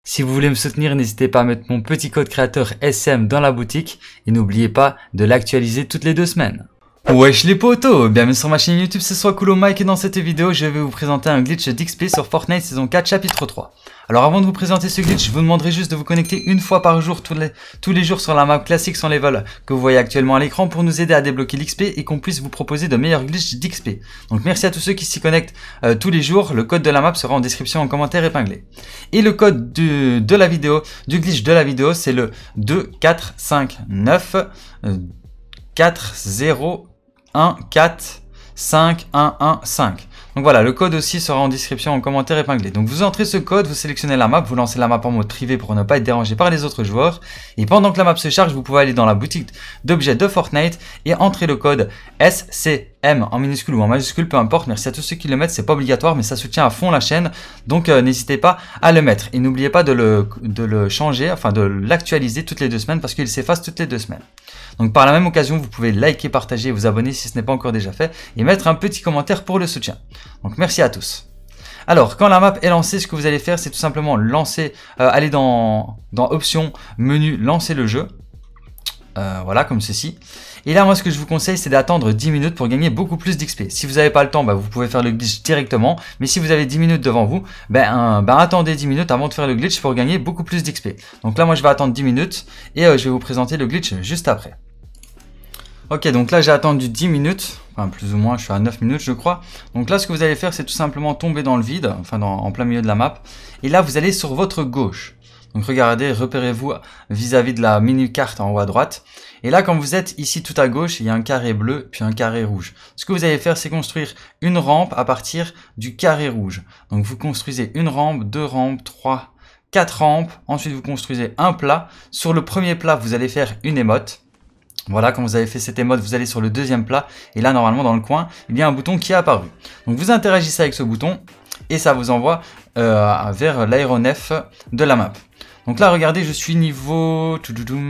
Si vous voulez me soutenir, n'hésitez pas à mettre mon petit code créateur SM dans la boutique et n'oubliez pas de l'actualiser toutes les 2 semaines. Wesh les potos, bienvenue sur ma chaîne YouTube, c'est SoisCoolOhMike et dans cette vidéo je vais vous présenter un glitch d'XP sur Fortnite saison 4 chapitre 3. Alors avant de vous présenter ce glitch, je vous demanderai juste de vous connecter une fois par jour tous les jours sur la map classique sans level que vous voyez actuellement à l'écran pour nous aider à débloquer l'XP et qu'on puisse vous proposer de meilleurs glitches d'XP. Donc merci à tous ceux qui s'y connectent tous les jours, le code de la map sera en description en commentaire épinglé. Et le code du glitch de la vidéo c'est le 2459 40 14515. Donc voilà, le code aussi sera en description en commentaire épinglé. Donc vous entrez ce code, vous sélectionnez la map, vous lancez la map en mode privé pour ne pas être dérangé par les autres joueurs. Et pendant que la map se charge, vous pouvez aller dans la boutique d'objets de Fortnite et entrer le code SCM en minuscule ou en majuscule, peu importe. Merci à tous ceux qui le mettent, c'est pas obligatoire mais ça soutient à fond la chaîne. Donc n'hésitez pas à le mettre. Et n'oubliez pas de le changer, enfin de l'actualiser toutes les 2 semaines parce qu'il s'efface toutes les 2 semaines. Donc par la même occasion, vous pouvez liker, partager, vous abonner si ce n'est pas encore déjà fait et mettre un petit commentaire pour le soutien. Donc merci à tous. Alors quand la map est lancée, ce que vous allez faire c'est tout simplement lancer, aller dans options, menu, lancer le jeu. Voilà comme ceci. Et là moi ce que je vous conseille c'est d'attendre 10 minutes pour gagner beaucoup plus d'XP. Si vous n'avez pas le temps, vous pouvez faire le glitch directement. Mais si vous avez 10 minutes devant vous, attendez 10 minutes avant de faire le glitch pour gagner beaucoup plus d'XP. Donc là moi je vais attendre 10 minutes et je vais vous présenter le glitch juste après. Ok, donc là j'ai attendu 10 minutes, enfin plus ou moins, je suis à 9 minutes je crois. Donc là ce que vous allez faire c'est tout simplement tomber dans le vide, enfin en plein milieu de la map. Et là vous allez sur votre gauche. Donc regardez, repérez-vous vis-à-vis de la mini-carte en haut à droite. Et là quand vous êtes ici tout à gauche, il y a un carré bleu puis un carré rouge. Ce que vous allez faire c'est construire une rampe à partir du carré rouge. Donc vous construisez une rampe, 2 rampes, 3, 4 rampes. Ensuite vous construisez un plat. Sur le premier plat vous allez faire une émote. Voilà, quand vous avez fait cette émote, vous allez sur le deuxième plat. Et là, normalement, dans le coin, il y a un bouton qui est apparu. Donc, vous interagissez avec ce bouton et ça vous envoie vers l'aéronef de la map. Donc là, regardez, je suis niveau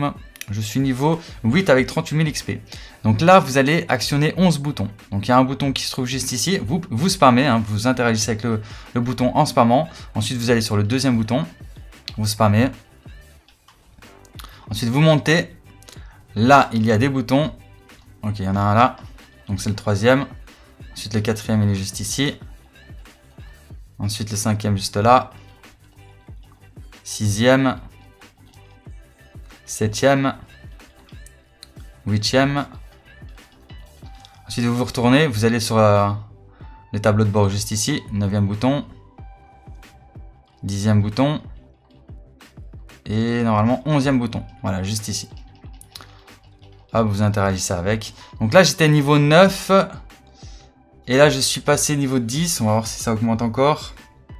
8 avec 38 000 XP. Donc là, vous allez actionner 11 boutons. Donc il y a un bouton qui se trouve juste ici. Vous spammez, vous interagissez avec le bouton en spammant. Ensuite, vous allez sur le deuxième bouton. Vous spammez. Ensuite, vous montez. Là, il y a des boutons. Ok, il y en a un là. Donc, c'est le 3e. Ensuite, le 4e, il est juste ici. Ensuite, le 5e, juste là. 6e. 7e. 8e. Ensuite, vous vous retournez. Vous allez sur les tableaux de bord juste ici. 9e bouton. 10e bouton. Et normalement, 11e bouton. Voilà, juste ici. Hop, vous interagissez avec. Donc là, j'étais niveau 9. Et là, je suis passé niveau 10. On va voir si ça augmente encore.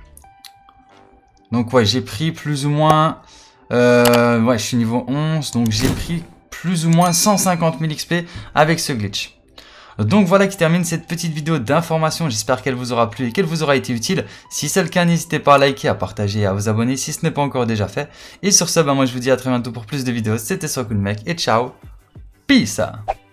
Donc ouais, j'ai pris plus ou moins... je suis niveau 11. Donc j'ai pris plus ou moins 150 000 XP avec ce glitch. Donc voilà qui termine cette petite vidéo d'information. J'espère qu'elle vous aura plu et qu'elle vous aura été utile. Si c'est le cas, n'hésitez pas à liker, à partager et à vous abonner si ce n'est pas encore déjà fait. Et sur ce, moi je vous dis à très bientôt pour plus de vidéos. C'était SoisCoolOhMike et ciao. Peace!